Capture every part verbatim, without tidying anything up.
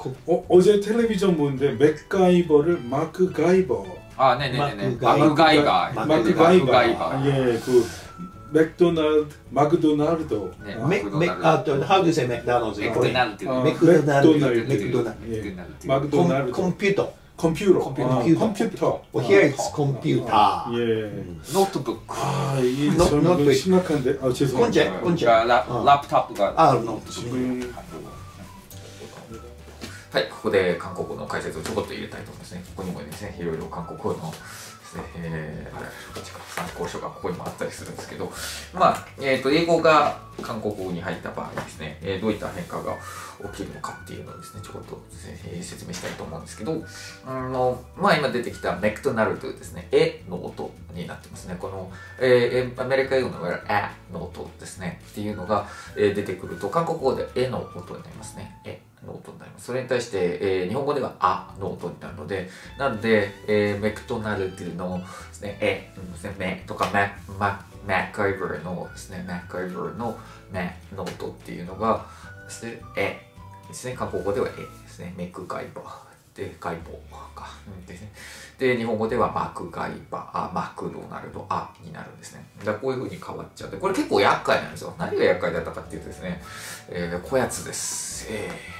어, 어제 텔레비전 보는데 맥가이버를 마크 가이버. 아, 네네네. 마크 가이버. 마크 가이버. 예, 그 맥도날드, 마크도날드. 네, 맥도날드. 아, how do you say McDonald's? 맥도날드. 맥도날드. 맥도날드. 마크도날드. 컴퓨터. 컴퓨터. 컴퓨터. 컴퓨터. Here it's 컴퓨터. 예. 노트북. 아, 이 저는 심각한데. 아, 죄송합니다. 혼자, 혼자. 랩탑가. 아, 노트북. 지금 はい、ここで韓国語の解説をちょこっと入れたいと思いますね。ここにもですね、いろいろ韓国語のですね、えー、あれ、こっちか、参考書がここにもあったりするんですけど、まあ、えっと、英語が韓国語に入った場合ですね、えー、どういった変化が起きるのかっていうのをですね、ちょこっとですね、えー、説明したいと思うんですけど、あの、まあ、今出てきたメクドナルドですね、えの音になってますね。この、えー、アメリカ英語のいわゆるあの音ですね、っていうのが、えー、出てくると、韓国語でえの音になりますね。えの音になります。それに対して、えー、日本語ではあの音になるので、なので、えー、メクドナルドのですね、えですね、めとかマママッカイバーのですね、マッカイバーのめの音っていうのがですね、えですね、韓国語ではえですね、メクガイバーでガイボーか、うん、ですね。で、日本語ではマクガイバー、あマクドナルド、あになるんですね。だからこういう風に変わっちゃって、これ結構厄介なんですよ。何が厄介だったかっていうとですね、えー、こやつです。えー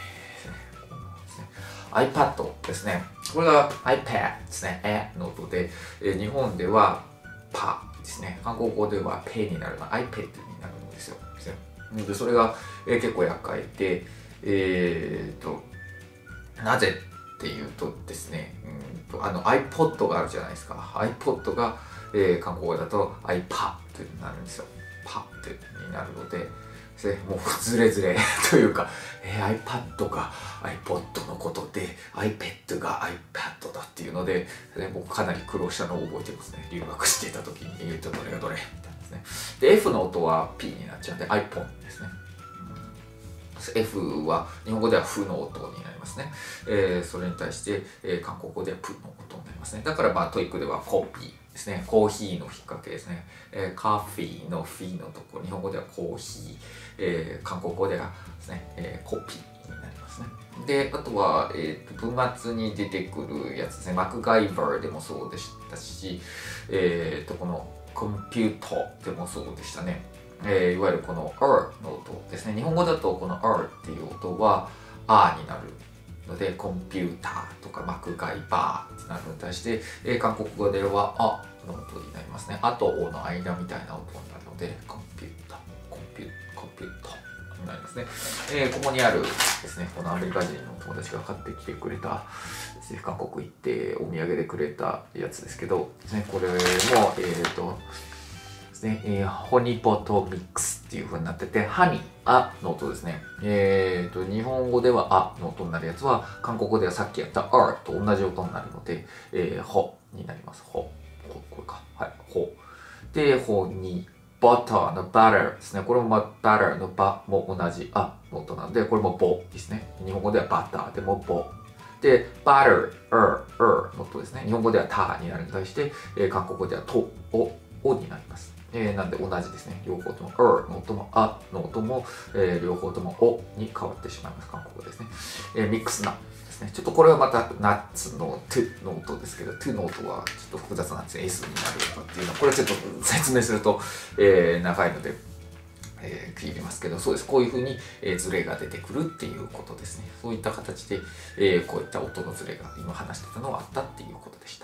iPad ですね。これが iPad ですね。えの音で、えー、日本ではパですね。韓国語ではペになるの iPad になるんですよ。でそれが、えー、結構厄介で、えー、となぜっていうとですね、うんとあの iPod があるじゃないですか。iPod が、えー、韓国語だと iPad になるんですよ。パってになるので。もうズレズレというか、えー、iPad が iPod のことで iPad が iPad だっていうので、ね、僕かなり苦労したのを覚えてますね。留学していた時に、えーと、どれがどれみたいなですね。で、F の音は P になっちゃうんで iPhone ですね。うん、F は日本語ではフの音になりますね。えー、それに対して、えー、韓国語ではプの音になりますね。だからまあトイックではコピー。ですね、コーヒーの引っ掛けですね、えー、カフィーのフィーのところ、日本語ではコーヒー、えー、韓国語ではですね、えー、コピーになりますね。で、あとは、えー、と文末に出てくるやつですね、マクガイバーでもそうでしたし、えー、とこのコンピューターでもそうでしたね。えー、いわゆるこの R の音ですね、日本語だとこの R っていう音は R になる。のでコンピューターとかマクガイバーってなるのに対して、えー、韓国語ではあの音になりますね。あとおの間みたいな音になるのでコンピューター、コンピューコンピューターになりますね。えー、ここにあるですね、このアメリカ人の友達が買ってきてくれたですね、韓国行ってお土産でくれたやつですけど、ね、これもえっ、ー、とですね、えー、ホニーポットミックスっていう風になってて、ハニー、あの音ですね。えーと、日本語ではあの音になるやつは、韓国語ではさっきやった R と同じ音になるので、えー、ほになります。ほ。ほ、これか。はい、ほ。で、ほに、バターのバターですね。これもバターのバも同じあの音なので、これもボですね。日本語ではバターでもボ。で、バター、er、er の音ですね。日本語ではタになるに対して、えー、韓国語ではと、お、おになります。えー、なんで同じですね。両方とも er の音もあの音も、えー、両方ともおに変わってしまいます。韓国語ですね。えー、ミックスなですね。ちょっとこれはまたナッツの to の音ですけど、to の音はちょっと複雑なんですね。S になるとかっていうのは、これちょっと説明すると、えー、長いので、えー、切りますけど、そうです。こういうふうに、えー、ズレが出てくるっていうことですね。そういった形で、えー、こういった音のズレが今話してたのはあったっていうことでした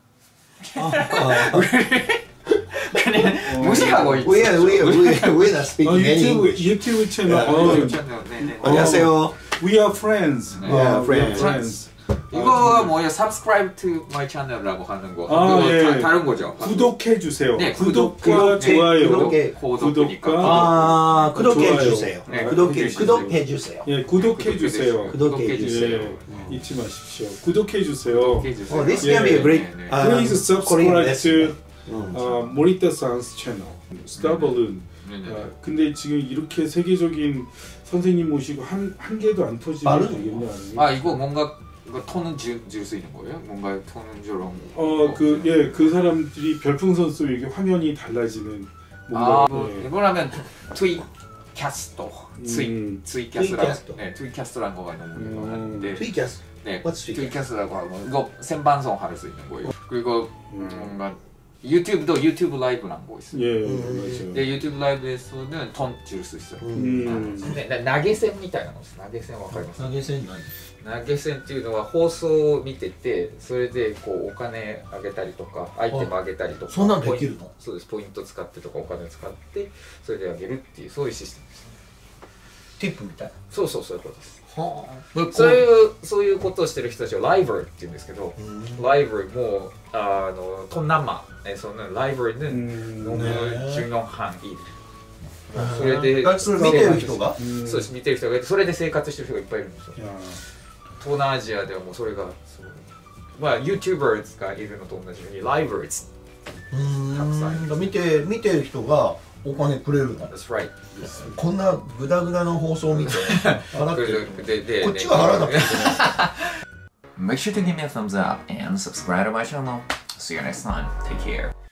。무시하고 있어. We are we are we are we are speaking English. 유튜브 채널. 안녕하세요. We are friends. Yeah, friends. 이거 뭐예요? Subscribe to my channel라고 하는 거. 아, 이거 예. 다, 다른 거죠. 구독해 주세요. 네, 구독과 구독, 좋아요. 구독해, 구독과 아, 구독해 주세요. 네, 구독해 구독해 주세요. 예, 구독해 주세요. 구독해 주세요. 예, 잊지 마십시오. 구독해 주세요. 구독해 주세요. Oh, this can be a great. Uh, Please subscribe to 음. uh, 모리타 산스 채널. 스타벌룬. 아, 근데 지금 이렇게 세계적인 선생님 모시고 한, 한 개도 안 터지면 되겠냐. 아, 이거 뭔가 이거 톤은 지을, 지을 수 있는 거예요? 뭔가 톤은 저런 어, 그, 예, 그 사람들이 별풍선 쏘면 이게 화면이 달라지는 뭔가. 아, 뭐, 예. 이거라면 트윗 キャスト、ツイ、 うんツイキャスラツイキャスト 네, 트윗 캐스트라는 거가 너무 유명한데 트위캐스 네, What's 트윗 트윗 캐스트라고 하면 이거 생방송 할 수 있는 거예요. 그리고 음, 뭔가 유튜브도 유튜브 라이브라는 거 있어요. 예, 음. 맞아요. 근데 유튜브 라이브에서는 돈 줄 수 있어요. 음. 네, 나- 投げ銭みたいなのです。投げ銭わかります？ 投げ銭何投げ銭っていうのは放送を見てて、それでこうお金あげたりとかアイテムあげたりとか、 そんなんできるのポインそうです。ポイント使ってとかお金使ってそれであげるっていうそういうシステムです。 ティップみたいなそうそうそういうことです。 はあそういうそういうことをしてる人たちをライバーって言うんですけど、 うんライバーもあのトンナマえそのライバー 음. のねじゅうよんはんいる。それであそれ見てる人が 음. そうです見てる人がいてそれで生活してる人がいっぱいいるんですよ。 야. 東南アジアではもうそれがすごいまあ YouTubers がいるのと同じように Livers うーんたくさんいる見て見てる人がお金くれるの That's right こんなグダグダの放送を見て払ってるででこっちが払わなくていけない Make sure to give me a thumbs up and subscribe to my channel. See you next time. Take care.